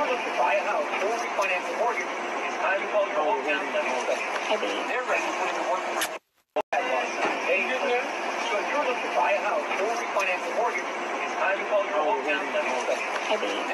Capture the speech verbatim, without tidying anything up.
So if you're looking to buy a house or refinance a mortgage, it's time to call your hometown lending specialist. Hi, babe. They're ready to put in the work for you. If you're looking to buy a house or refinance a mortgage, it's time to call your hometown lending specialist. Hi, babe. So if you're looking to buy a house or refinance a mortgage, it's time to call your hometown lending specialist. Hi, babe.